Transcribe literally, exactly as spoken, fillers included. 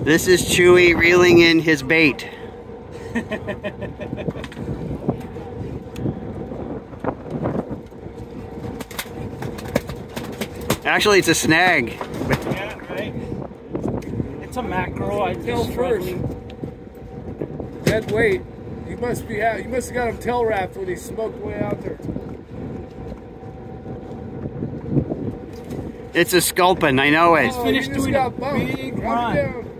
This is Chewy reeling in his bait. Actually, it's a snag. Yeah, right. It's a mackerel. I Tail first. Dead weight. You must be out. You must have got him tail wrapped when he smoked way out there. It's a sculpin. I know it. He's finished Oh, he just doing got a bumped. big Drop it run. down.